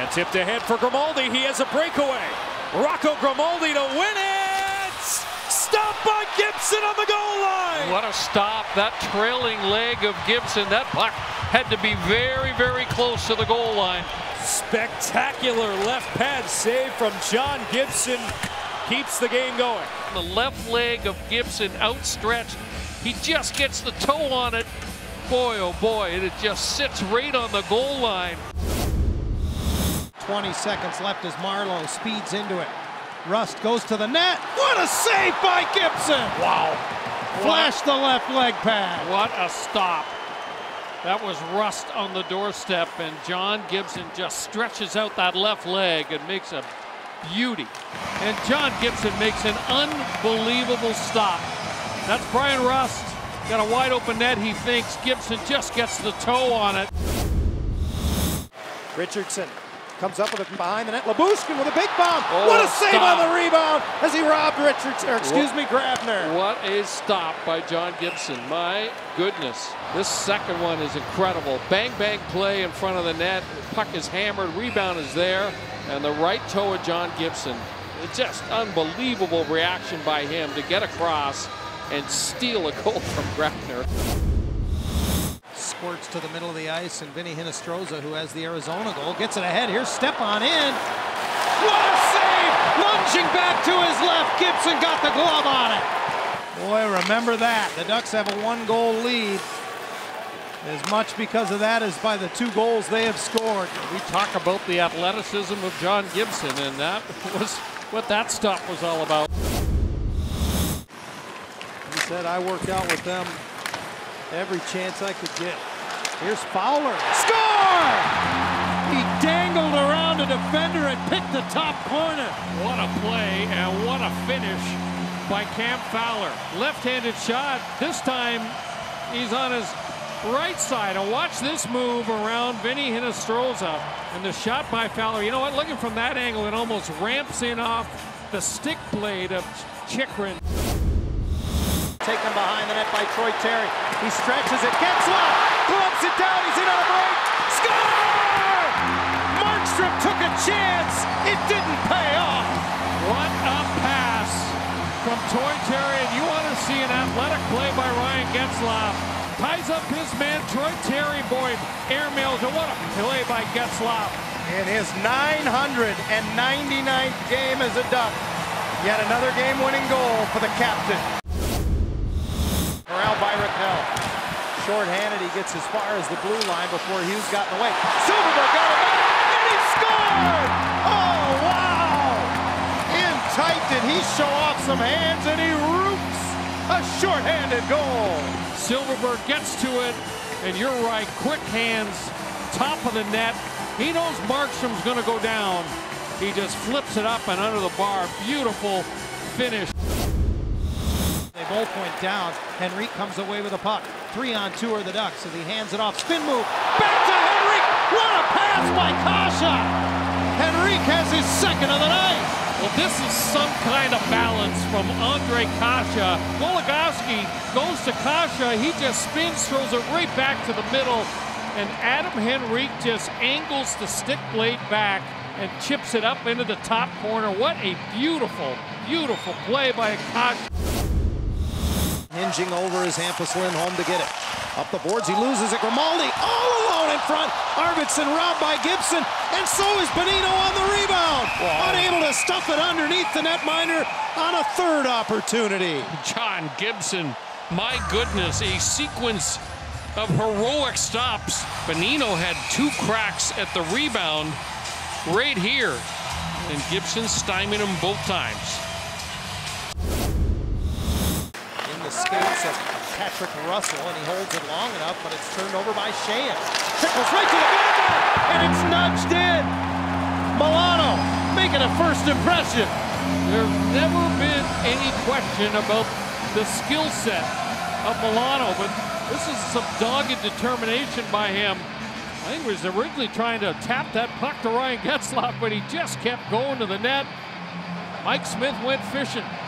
Tipped ahead for Grimaldi. He has a breakaway. Rocco Grimaldi to win it. Stopped by Gibson on the goal line. What a stop. That trailing leg of Gibson. That puck had to be very, very close to the goal line. Spectacular left pad save from John Gibson. Keeps the game going. The left leg of Gibson outstretched. He just gets the toe on it. Boy, oh boy, and it just sits right on the goal line. 20 seconds left as Marleau speeds into it. Rust goes to the net. What a save by Gibson! Wow. Flashed the left leg pad. What a stop. That was Rust on the doorstep, and John Gibson just stretches out that left leg and makes a beauty. And John Gibson makes an unbelievable stop. That's Brian Rust. Got a wide open net, he thinks. Gibson just gets the toe on it. Richardson comes up with it from behind the net. Lyubushkin with a big bomb. Oh, what a save stop. on the rebound as he robbed Richardson, or excuse me, Grabner. What a stop by John Gibson. My goodness. This second one is incredible. Bang, bang play in front of the net. Puck is hammered. Rebound is there. And the right toe of John Gibson. It's just unbelievable reaction by him to get across and steal a goal from Grabner. Squirts to the middle of the ice, and Vinny Hinostroza, who has the Arizona goal, gets it ahead. Here's Stepan in. What a save! Lunging back to his left. Gibson got the glove on it. Boy, remember that. The Ducks have a 1-goal lead. As much because of that as by the 2 goals they have scored. We talk about the athleticism of John Gibson, and that was what that stop was all about. He said, I worked out with them every chance I could get. Here's Fowler. Score! He dangled around a defender and picked the top corner. What a play and what a finish by Cam Fowler. Left-handed shot. This time he's on his right side. And watch this move around Vinny Hinostroza. And the shot by Fowler. You know what? Looking from that angle, it almost ramps in off the stick blade of Chychrun. Taken behind the net by Troy Terry. He stretches it, gets left, gloves it down, he's in on a break. Score! Markstrom took a chance. It didn't pay off. What a pass from Troy Terry. And you want to see an athletic play by Ryan Getzlaf. Ties up his man, Troy Terry. Boy, airmails, and what a play by Getzlaf. In his 999th game as a Duck, yet another game-winning goal for the captain. Corral by Raquel. Short-handed, he gets as far as the blue line before Hughes got in the way. Silverberg got it back, and he scored! Oh, wow! In tight, did he show off some hands, and he roots a short-handed goal. Silverberg gets to it, and you're right, quick hands, top of the net. He knows Markstrom's going to go down. He just flips it up and under the bar. Beautiful finish. They both went down. Henrique comes away with a puck. 3-on-2 are the Ducks as he hands it off. Spin move. Back to Henrique. What a pass by Kasha. Henrique has his second of the night. Well, this is some kind of balance from Andre Kasha. Goligoski goes to Kasha. He just spins, throws it right back to the middle. And Adam Henrique just angles the stick blade back and chips it up into the top corner. What a beautiful, beautiful play by Kasha. Hinging over is Hampus Lindholm to get it. Up the boards, he loses it. Grimaldi all alone in front. Arvidsson robbed by Gibson, and so is Bonino on the rebound. Wow. Unable to stuff it underneath the netminder on a third opportunity. John Gibson, my goodness, a sequence of heroic stops. Bonino had 2 cracks at the rebound right here, and Gibson stymied him both times. Skates of Patrick Russell, and he holds it long enough, but it's turned over by Sheahan. Trickles right to the goal, and it's nudged in. Milano making a first impression. There's never been any question about the skill set of Milano, but this is some dogged determination by him. I think he was originally trying to tap that puck to Ryan Getzlaf, but he just kept going to the net. Mike Smith went fishing.